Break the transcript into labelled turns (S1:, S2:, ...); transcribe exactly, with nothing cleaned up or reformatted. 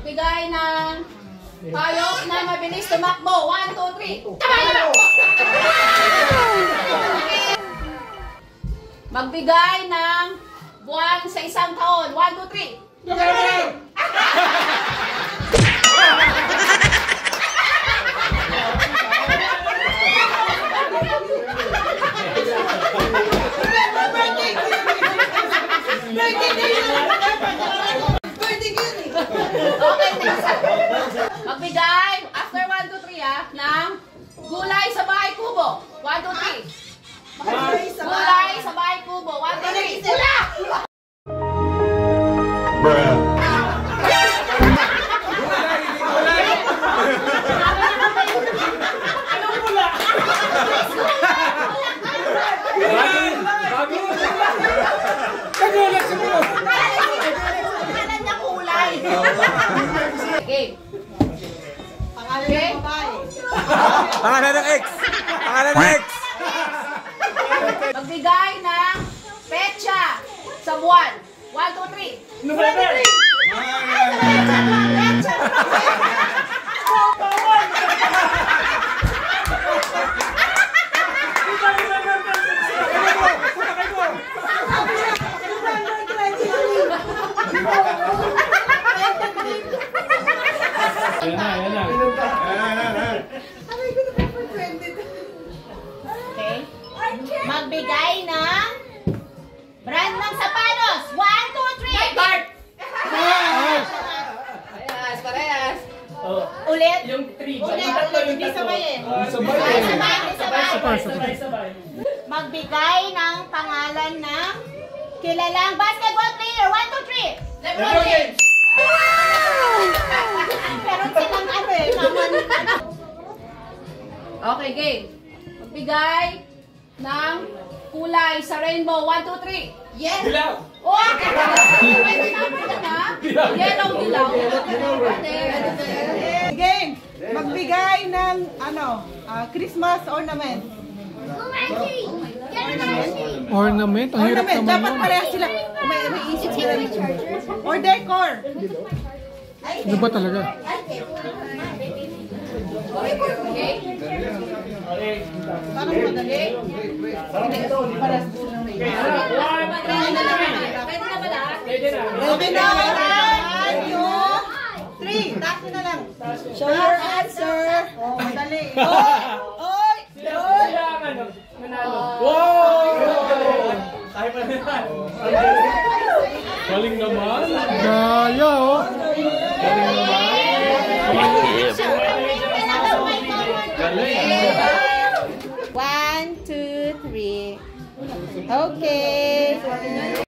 S1: Magbigay ng hayop na mabilis tumakbo. One, two, three. Tama! Magbigay ng buwan sa isang taon. One, two, three. Okay, next. Magbigay, after one, two, three ah, ng gulay sa bahay kubo. one, two, three. Gulay sa bahay kubo. one, two, three. Sila! Bruh. Anong pula? Bagay! Bagay! Kagulat sa mo! Pangalan niya kulay. Okay. Pangalan ng babae. Pangalan ng ex. Pangalan ng ex. Magbigay ng petsa sa buwan. one, two, three. November. Petsa.
S2: Yan na, yan na.
S1: Okay. Magbigay ng brand ng sapatos. one, two, three. Bart. Parehas, parehas. Ulit.
S2: Yung three.
S1: Ulit, ulit. Hindi sabay eh.
S2: Sabay.
S1: Sabay, sabay.
S2: Sabay, sabay.
S1: Magbigay ng pangalan ng kilalang basketball player. one, two, three. LeBron James. Meron silang ano eh, naman. Okay, game. Magbigay ng kulay sa rainbow. one, two, three. Yes!
S2: Dilaw!
S1: Oh! May number ka na? Yellow, dilaw.
S3: Game! Magbigay ng ano, uh, Christmas ornament.
S4: Ornament? Ang hirap
S3: Ornament,
S4: naman
S3: dapat
S4: yun.
S3: parehas sila. May, may isip sila. Or decor.
S4: Ano ba talaga?
S1: Okay.
S3: Parang madali. Parehas sila may isip.
S1: Pwede na ba lahat?
S2: Pwede na.
S3: Okay na, one, two, three. Tapo na lang. Sure answer. Oh, madali. Oy! Oy!
S2: Sila ang ano, nanalo. Wow! Kaya pa naman. Galing naman.
S4: Gaya oh.
S2: Galing naman.
S3: One, two, three. Okay.